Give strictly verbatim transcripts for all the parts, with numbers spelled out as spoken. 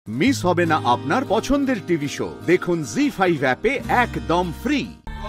Miss হবে না আপনার পছন্দের টিভি শো। দেখুন জি ফাইভ অ্যাপে একদম ফ্রি।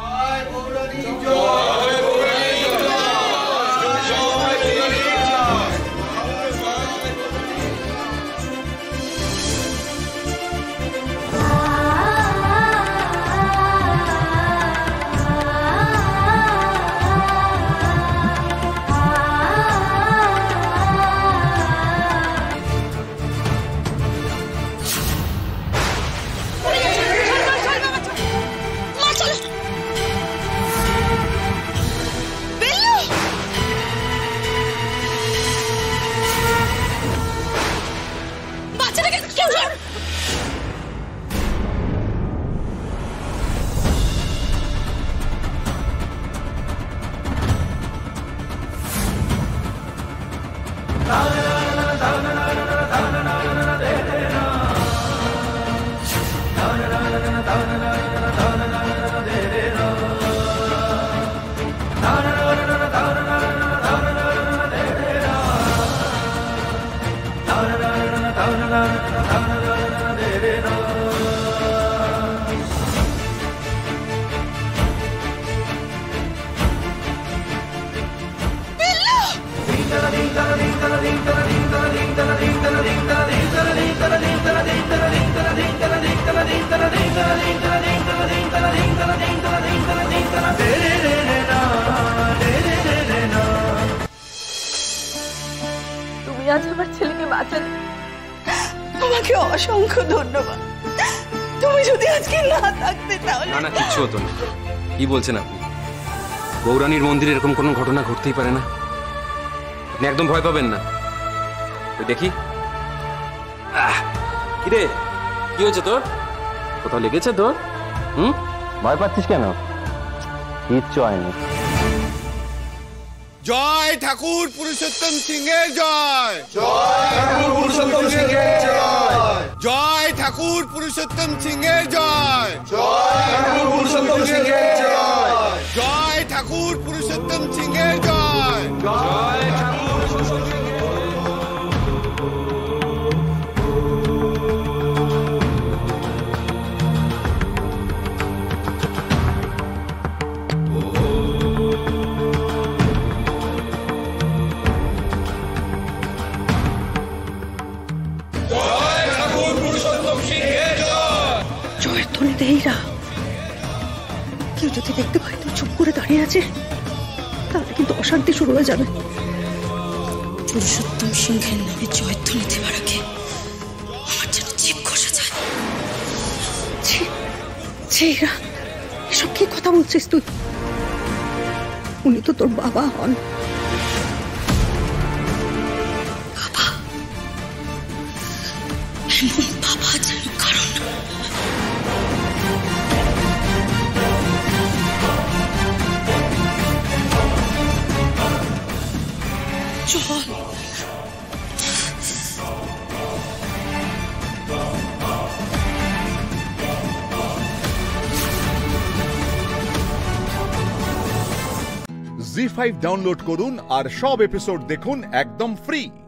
তুমি আজ আমার ছেলেকে বাঁচালে, তোমাকে অসংখ্য ধন্যবাদ। তুমি যদি আজকে না থাকতে তাহলে না না কিচ্ছু হতো না। কি বলছেন আপনি? গৌরানীর মন্দিরে এরকম কোনো ঘটনা ঘটতেই পারে না। আপনি একদম ভয় পাবেন না। ওই দেখি। কিরে কি হয়েছে তোর? কোথাও লেগেছে তোর? হুম, ভয় পাচ্ছিস কেন? কিচ্ছু হয়নি। জয় ঠাকুর পুরুষোত্তম সিংহের জয়। জয় ঠাকুর পুরুষোত্তম সিংহের জয়। জয় ঠাকুর পুরুষোত্তম সিংহের জয়। জয় ঠাকুর পুরুষোত্তম সিংহের জয়। জয় ঠাকুর পুরুষোত্তম সিংহের জয়। জয় ঠাকুর পুরুষোত্তম সিংহের কেউ যদি দেখতে পায় তো চুপ করে দাঁড়িয়ে আছে, তাহলে কিন্তু অশান্তি শুরু হয়ে যাবে। পুরুষোত্তম সিংহের নামে জয়ধ্বনি দেবার আগে আমার যেন জিভ খসে যায়। এসব কি কথা বলছিস তুই? উনি তো তোর বাবা হন। বাবা বাবা যেন কারণ চল। জি ফাইভ ডাউনলোড করুন আর সব এপিসোড দেখুন একদম ফ্রি।